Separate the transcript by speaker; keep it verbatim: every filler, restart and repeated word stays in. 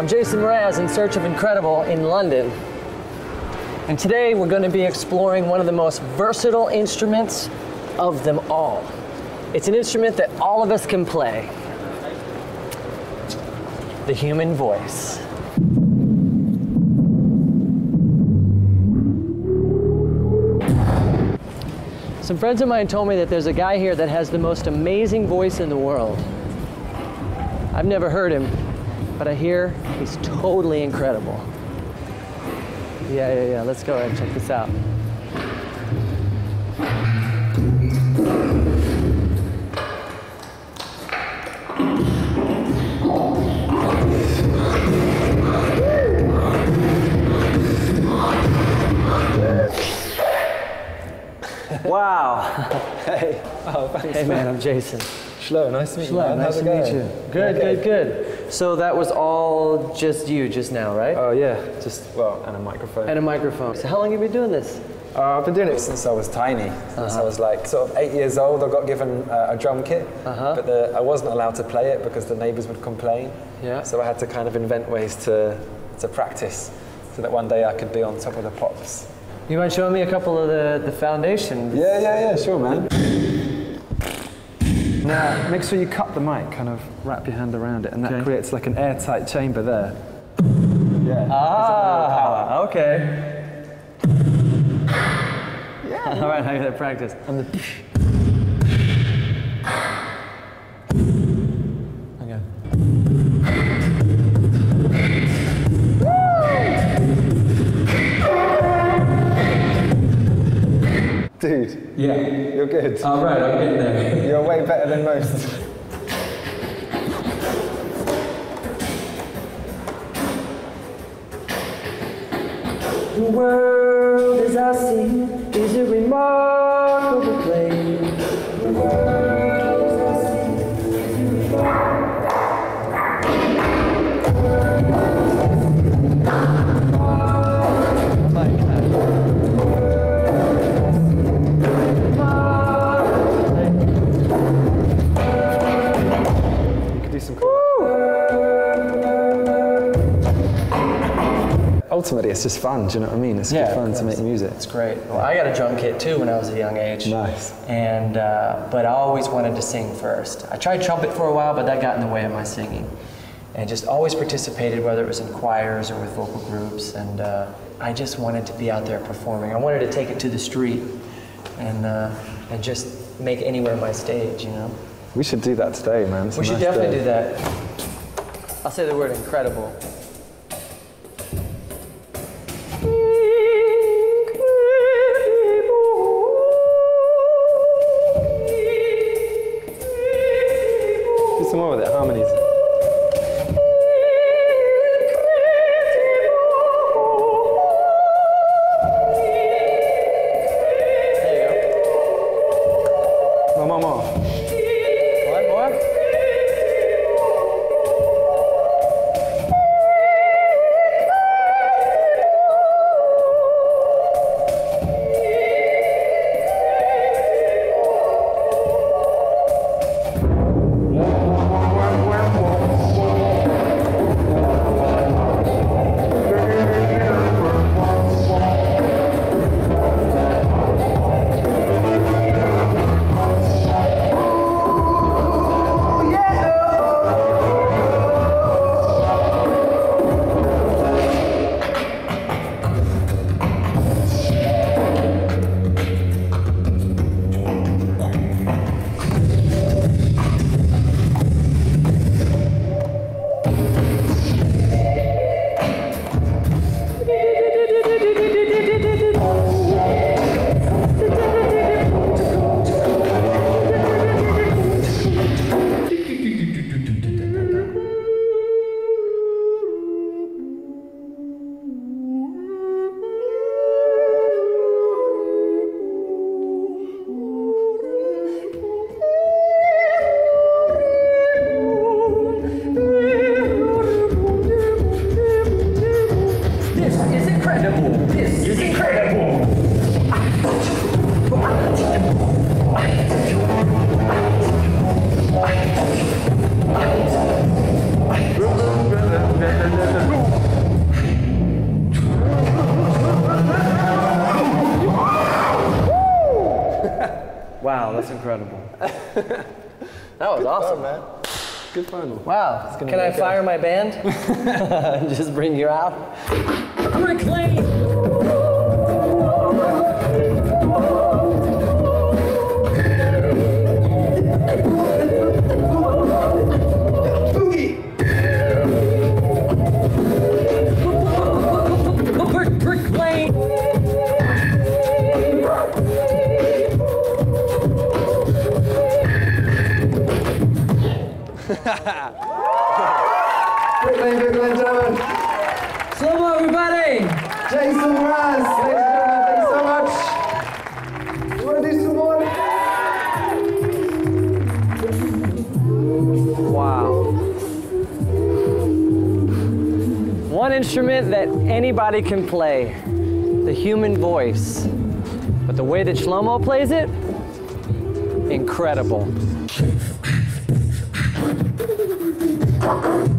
Speaker 1: I'm Jason Mraz in Search of Incredible in London. And today we're going to be exploring one of the most versatile instruments of them all. It's an instrument that all of us can play. The human voice. Some friends of mine told me that there's a guy here that has the most amazing voice in the world. I've never heard him, but I hear he's totally incredible. Yeah, yeah, yeah, let's go ahead and check this out. Wow.
Speaker 2: Hey. Oh, thanks.
Speaker 1: Hey man, I'm Jason.
Speaker 2: Shlo, nice to meet you,
Speaker 1: Shlo,
Speaker 2: man.
Speaker 1: nice
Speaker 2: How's
Speaker 1: to
Speaker 2: it
Speaker 1: meet
Speaker 2: going?
Speaker 1: you. Good,
Speaker 2: Okay.
Speaker 1: good, good. So that was all just you just now, right?
Speaker 2: Oh yeah, just, well, and a microphone.
Speaker 1: And a microphone. So how long have you been doing this?
Speaker 2: Uh, I've been doing it since I was tiny. Since
Speaker 1: Uh-huh.
Speaker 2: I was like sort of eight years old, I got given uh, a drum kit,
Speaker 1: Uh-huh.
Speaker 2: but the, I wasn't allowed to play it because the neighbours would complain.
Speaker 1: Yeah.
Speaker 2: So I had to kind of invent ways to, to practice so that one day I could be on top of the pops.
Speaker 1: You mind showing me a couple of the, the foundations?
Speaker 2: Yeah, yeah, yeah, sure, man. Now, make sure you cup the mic, kind of wrap your hand around it, and that
Speaker 1: Okay.
Speaker 2: creates like an airtight chamber there. Yeah.
Speaker 1: Ah, okay. Yeah. All right, I gotta practice.
Speaker 2: And the
Speaker 1: Okay.
Speaker 2: Dude,
Speaker 1: Yeah.
Speaker 2: you're good.
Speaker 1: All right, I'm getting there.
Speaker 2: You're way better than most.
Speaker 1: The world as I see it is a remarkable place. The world as I see it is a remarkable
Speaker 2: You could do some cool. Ultimately, it's just fun. Do you know what I mean? It's
Speaker 1: Yeah,
Speaker 2: good fun
Speaker 1: of
Speaker 2: to make
Speaker 1: course.
Speaker 2: music.
Speaker 1: It's great. Well, I got a drum kit too when I was a young age.
Speaker 2: Nice.
Speaker 1: And uh, but I always wanted to sing first. I tried trumpet for a while, but that got in the way of my singing. And just always participated, whether it was in choirs or with vocal groups. And uh, I just wanted to be out there performing. I wanted to take it to the street and uh, and just make anywhere my stage. You know.
Speaker 2: We should do that today, man. It's a
Speaker 1: We should
Speaker 2: nice
Speaker 1: definitely
Speaker 2: day.
Speaker 1: do that. I'll say the word incredible.
Speaker 2: Do some more with it, harmonies.
Speaker 1: There you go.
Speaker 2: More, more, more.
Speaker 1: One more. Wow, that's incredible. That was
Speaker 2: Good
Speaker 1: awesome.
Speaker 2: fun, man. Good fun.
Speaker 1: Wow.
Speaker 2: gonna
Speaker 1: Can I
Speaker 2: make
Speaker 1: fire my band? And just bring you out? Brick Lane! Brick Lane!
Speaker 3: Brick Lane, Brick Lane, gentlemen.
Speaker 1: Slow-mo, everybody!
Speaker 3: Jason Mraz, ladies and gentlemen, thanks so much. You want to do some more?
Speaker 1: Wow. One instrument that anybody can play, the human voice. But the way that Shlomo plays it, incredible.